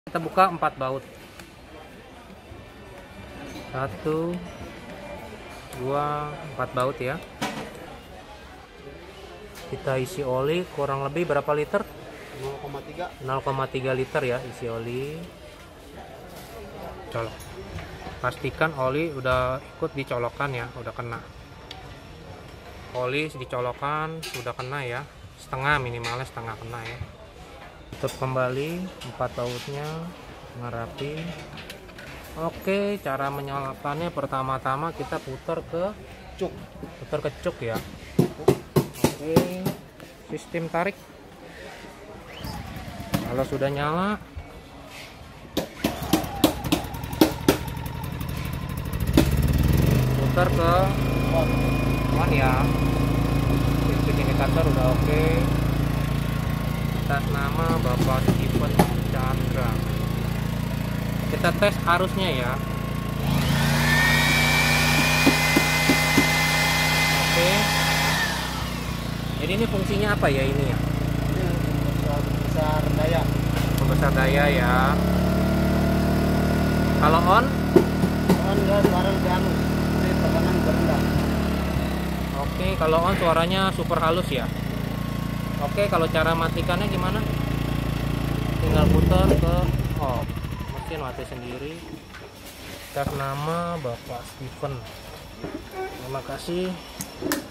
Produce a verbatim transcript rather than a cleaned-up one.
Kita buka empat baut. Satu, dua, empat baut ya. Kita isi oli kurang lebih berapa liter? nol koma tiga. nol koma tiga liter ya isi oli. Colok. Pastikan oli udah ikut dicolokan ya, udah kena. Oli dicolokan sudah kena ya, setengah, minimalnya setengah kena ya. Tutup kembali empat bautnya, ngerapi. Oke, cara menyalakannya pertama-tama kita putar ke Cuk. putar ke cuk ya. Oke, sistem tarik. Kalau sudah nyala, putar ke on, on ya. Sistem indikator udah oke. Atas nama Bapak Steven Chandra. Kita tes arusnya ya. Oke. Jadi ini fungsinya apa ya ini ya? Ini besar daya. Pembesar daya ya. Kalau on? On dia suara lebih halus. Ini tekanan berendah. Oke, kalau on suaranya super halus ya. Oke, kalau cara matikannya gimana? Tinggal putar ke off. Mesin mati sendiri. Atas nama Bapak Steven. Terima kasih.